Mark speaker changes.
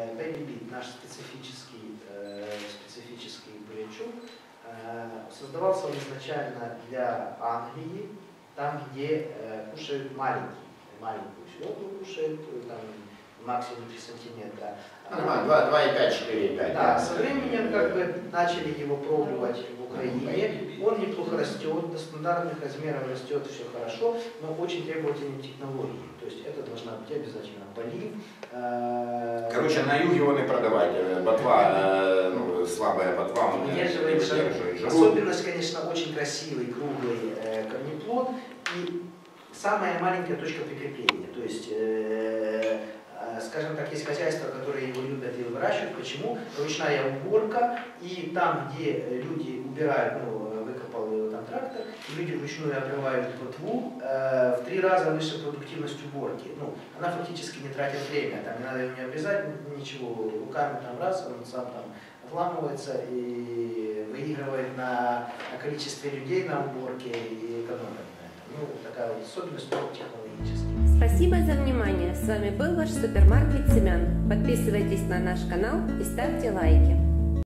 Speaker 1: Baby Beat, наш специфический бурячок, создавался он изначально для Англии, там, где кушают маленькую селедку кушают, там максимум 3 сантиметра.
Speaker 2: 2,5-4,5.
Speaker 1: Да, со временем как бы начали его пробовать в Украине. Он неплохо растет, до стандартных размеров растет все хорошо, но очень требовательные технологии. То есть это должна быть обязательно полив.
Speaker 2: Короче, на юге он и продавать. Ботва, слабая ботва.
Speaker 1: Выдерживает жару. Особенность, конечно, очень красивый, круглый корнеплод и самая маленькая точка прикрепления. То есть, скажем так, есть хозяйства, которые его любят и выращивают. Почему? Ручная уборка, и там, где люди убирают, выкопал его там трактор, люди вручную обрывают ботву, в 3 раза выше продуктивность уборки. Она фактически не тратит время, там не надо его не обрезать, ничего, руками там раз, он сам там вламывается и выигрывает на количестве людей на уборке и экономит на этом. Такая вот особенность технологическая.
Speaker 3: Спасибо за внимание. С вами был ваш супермаркет семян. Подписывайтесь на наш канал и ставьте лайки.